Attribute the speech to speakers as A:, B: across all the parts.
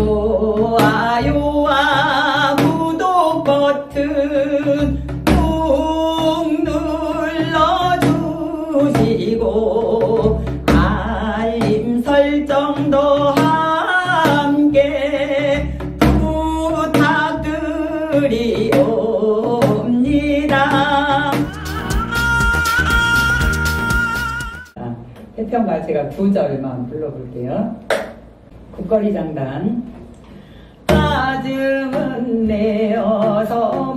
A: 좋아요와 구독 버튼 꾹 눌러주시고 알림 설정도 함께 부탁드리옵니다. 태평가 제가 2절만 불러볼게요. 국거리 장단. 짜증은 내어서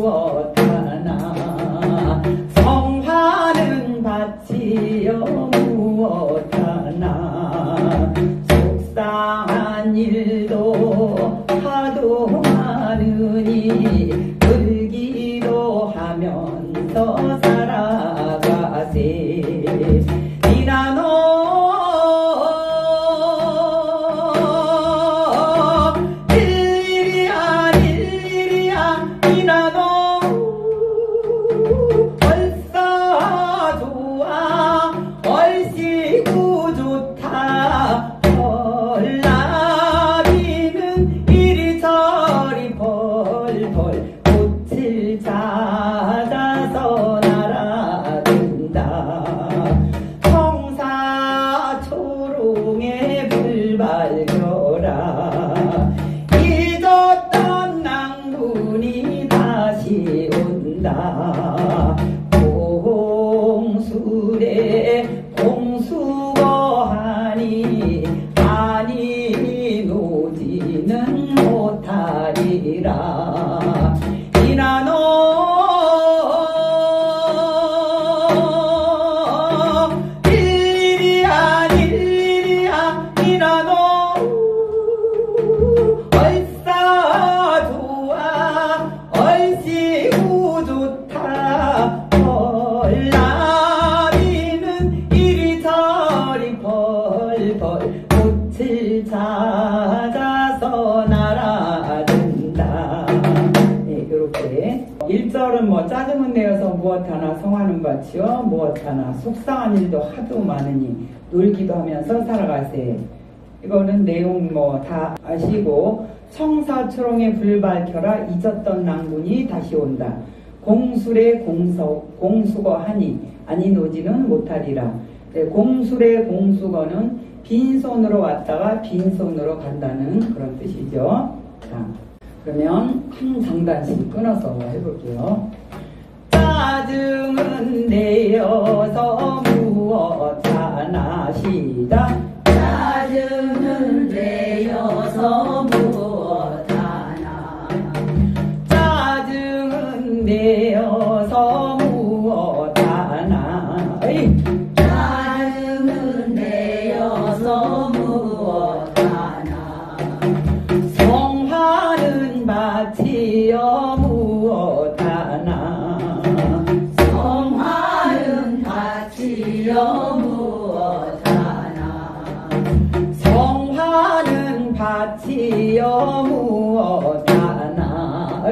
A: 무엇하나 성화는 바치여 무엇하나 속상한 일도 하도 많으니 울기도 하면서 살아가세. 니나노 잊었던 낭군이 다시 온다. 공술에 공수거하니 아니 노지는 못하리라. 이나노 일이야 일이야 이나노 얼싸 좋아 얼씨구 좋다. 벌나비는 이리저리 벌벌 꽃을 찾아서 날아든다. 네, 이렇게 1절은 뭐 짜증은 내어서 무엇하나 성화는 바치어 무엇하나 속상한 일도 하도 많으니 놀기도 하면서 살아가세. 이거는 내용 뭐 다 아시고, 청사초롱에 불 밝혀라 잊었던 낭군이 다시 온다. 공술에 공수거하니 아니 노지는 못하리라. 네, 공술에 공수거는 빈손으로 왔다가 빈손으로 간다는 그런 뜻이죠. 자, 그러면 한 장단씩 끊어서 해볼게요. 짜증은 내어서 무엇하나 시작.
B: 짜증은 내어서 무엇하나
A: 짜증은 내어서 무엇하나
B: 짜증은 내어서 무엇하나
A: 성화는 바치여 무엇하나
B: 성화는 바치여 무엇하나
A: 성화는 바치여 무엇하나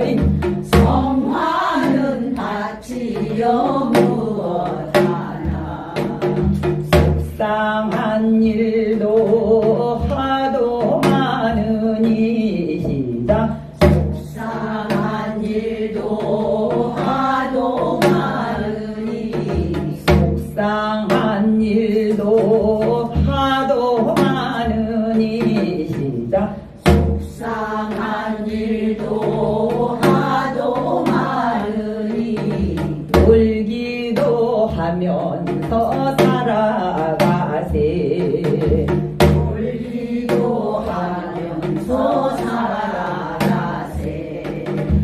B: 성화는 바치여 무엇하나
A: 속상한 일도 하도 많으니 시작.
B: 속상한 일도 하도 많으니
A: 속상한 일도 하도 많으니 시작.
B: 속상한 일도 하도 많으니
A: 놀기도 하면서 살아가세.
B: 놀기도 하면서 살아가세.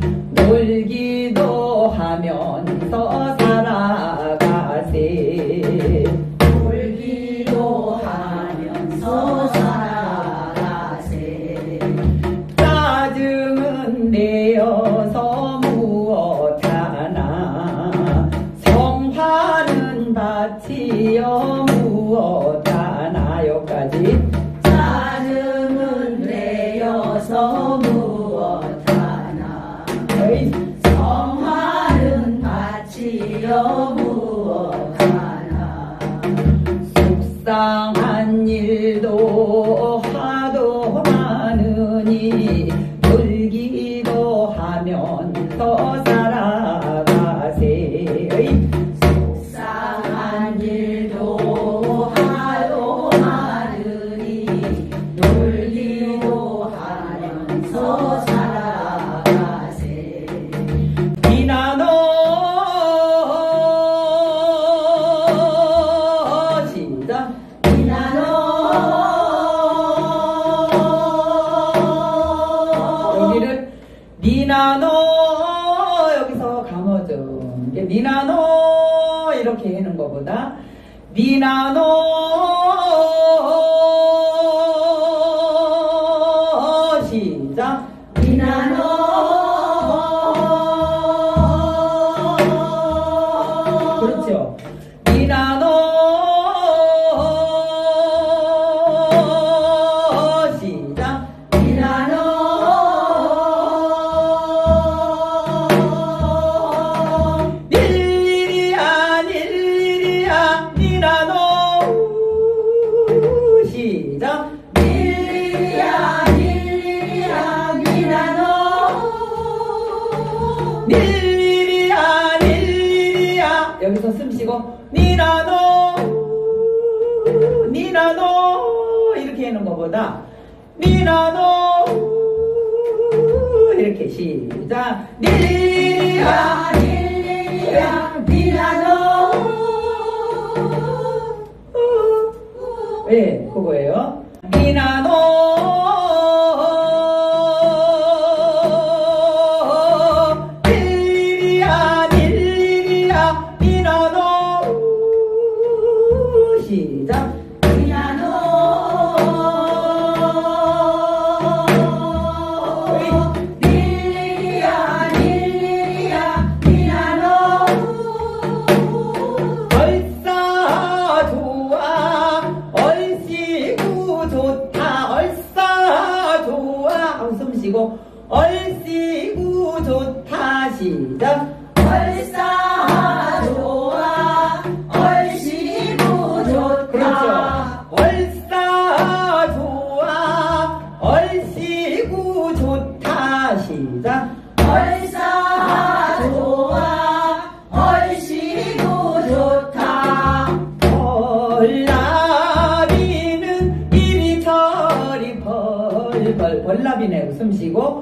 A: 놀기도 하면서 살아가세.
B: 놀기도 하면서 살아가세.
A: 짜증은 내어서 무엇하나 성화는 바치여 무엇하나. 여기까지.
B: 짜증은 내어서 무엇하나 성화는 바치여 무엇하나
A: 속상한 일도 하도 많으니 마르니 놀기도 하면서 살아가세.
B: 속상한 일도 하도 많으니 놀기도 하면서 살아가세.
A: 비나노 시작.
B: 비나노
A: 여기를 니나노 여기서 감어줘. 이게 니나노 이렇게 하는 것보다 니나노 시작.
B: 비나노
A: 그렇죠. 니나노 시작.
B: 비나노
A: 닐리리야 닐리리야 니나노 시작.
B: 닐리리야 닐리리야 비나노
A: 닐리리야 닐리리야 여기서 숨 쉬고 니나노 니나노 이렇게 하는 것보다 니나노 이렇게 시작. 닐리리야
B: 닐리리야 비나노
A: 예, 그거예요. 니나노 닐리리야 닐리리야 니나노 시작.
B: 비나노 닐리리야 닐리리야 비나노
A: 얼싸 좋아 얼씨구 좋다 얼싸 좋아 하고 숨 쉬고 얼씨구 좋다 시작.
B: 얼싸 좋아 얼씨구 좋다.
A: 그렇죠. 얼싸 좋아 얼씨구 좋다 시작.
B: 얼싸 좋아 얼씨구 좋다.
A: 벌나비는 이리저리 벌벌 벌나비네 웃음 쉬고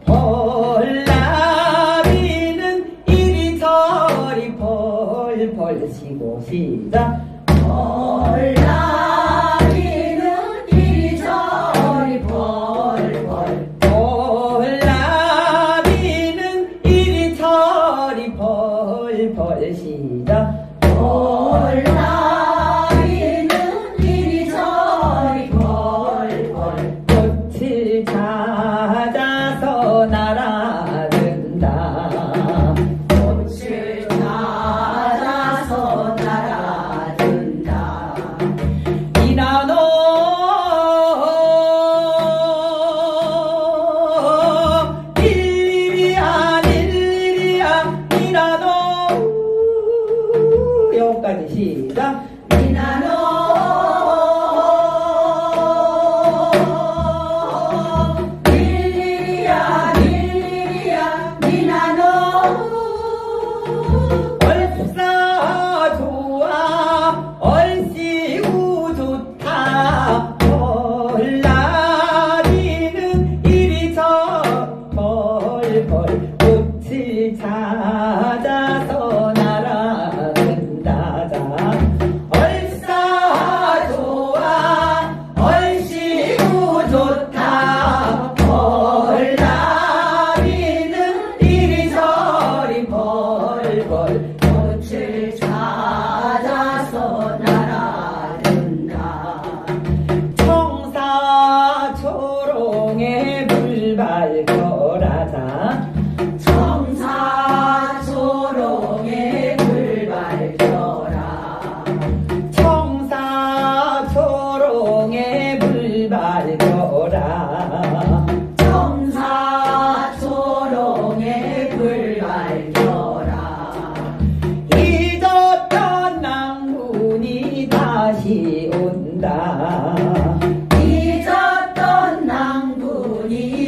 A: 벌나비는 이리저리 벌벌 쉬고 시작.
B: 벌나비는 이리저리 벌벌.
A: 벌나비는 이리저리 벌벌 시작.
B: 벌나비는 이리저리 벌벌.
A: 꽃을 찾아서 날아든다.
B: 꽃을 찾아서 날아든다.
A: 니나노 닐리리야 닐리리야 니나노 여기까지 시작.
B: 비나노 닐리리야 닐리리야 비나노
A: 얼싸 좋아 얼씨구 좋다 벌나비는 이리저 벌벌 꽃을 찾아서 날아든다. 자 얼싸 좋아 얼씨구 좋다 벌나비는 이리저리 벌벌
B: 꽃을 찾아서 날아든다.
A: 청사초롱에 물 밝혀라. 자
B: 청사초롱에 불 밝혀라.
A: 청사초롱에 물 밝혀라.
B: 청사초롱에 불 밝혀라.
A: 잊었던 낭군이 다시 온다.
B: 잊었던 낭군이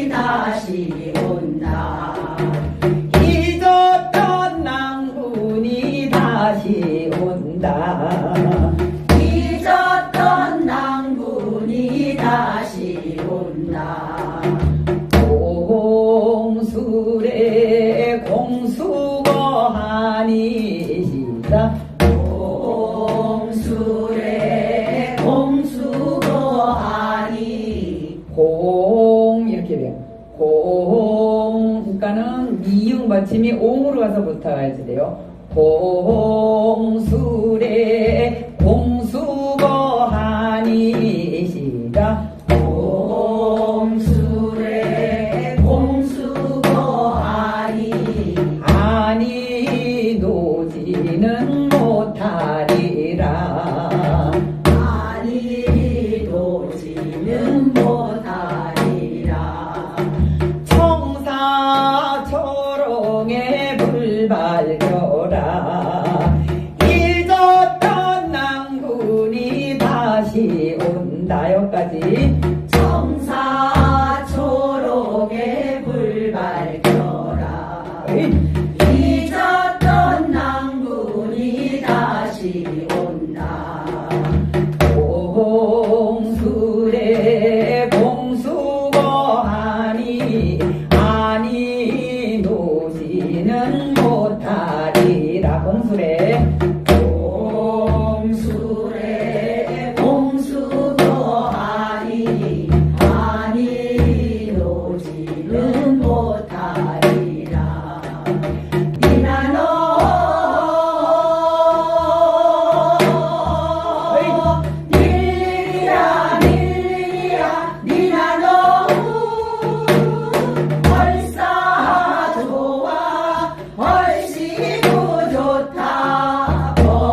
B: 다시 온다.
A: 잊었던 낭군이 다시 온다.
B: 잊었던 낭군이 다시 온다.
A: 공술의 공수거하니시다.
B: 공술의 공수거하니.
A: 공 이렇게 돼요. 공 그러니까는 미음 받침이 옹으로 가서 붙어야지 돼요. 공술의 공수거하니시다.
B: 공술의 공수거하니.
A: 아니 노지는 못하리라.
B: 아니 도지는 못하리라.
A: 청사초롱에 불 밝혀라. 잊었던 낭군이 다시 온다. 여기까지.
B: 청사초롱에 불 밝혀라. 잊었던 낭군이 다시 온다.
A: 공술의 공수거하니 아니 노지는 못하리라. 공술의
B: 공술의 공수거하니 아니 노지는 못하리라. 니나노 닐리야 닐리야 니나노 얼싸 좋아 얼씨구 좋다.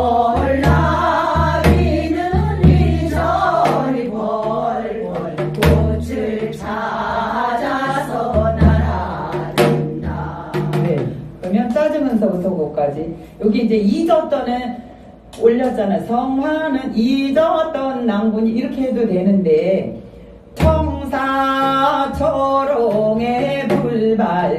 B: 벌나비는 이저리 벌벌 꽃을 찾아서 날아든다.
A: 네. 그러면 짜증은서부터 그거까지. 여기 이제 잊었던은 올렸잖아요. 성화는 잊었던 낭군이 이렇게 해도 되는데 청사초롱에 불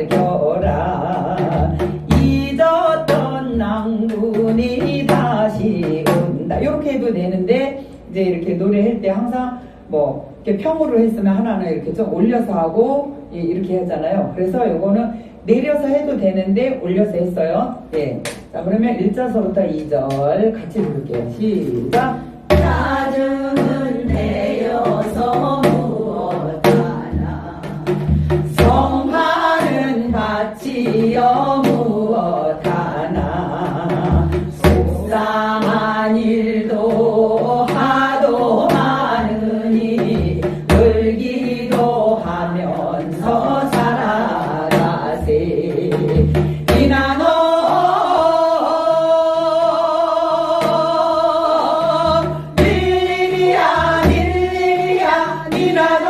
A: 밝혀라. 잊었던 낭군이 다시 온다. 이렇게 해도 되는데 이제 이렇게 노래할 때 항상 뭐 이렇게 평으로 했으면 하나는 이렇게 좀 올려서 하고 이렇게 하잖아요. 그래서 요거는 내려서 해도 되는데 올려서 했어요. 예. 자, 그러면 1절서부터 2절 같이 부를게요. 시작.
B: 짜증은 되어서 무엇하나.
A: 성화는 바치여 무엇하나. 속상한 일도 하도 많으니 울기도 하면서 살아가세. 니나노 닐리야 닐리야 니나노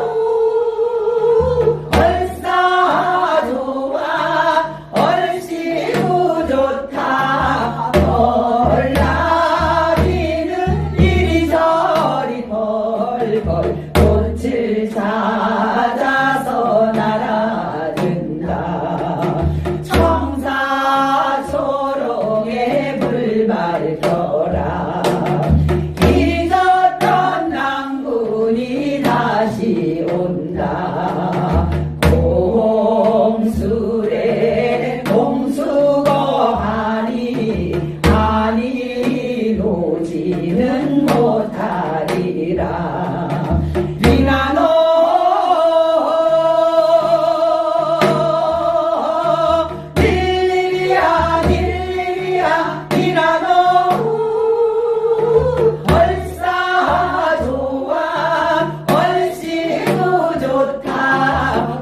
A: 얼싸 좋아 얼씨구 좋다. 벌나비는 이리저리 벌벌 꽃을 찾아서 날아든다. 청사초롱에 불 밝혀라. 잊었던 낭군이 다시 온다. 공술의 공수거하니 아니 노지는 못하리라. 니나노 닐리야 닐리야 니나노 얼싸 좋아 얼씨구 좋다.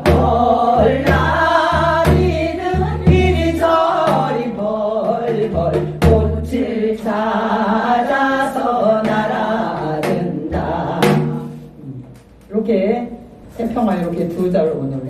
A: 벌나비는 이리저리 벌벌 꽃을 찾아서 날아든다. 이렇게 세평화 이렇게 두 자로 오늘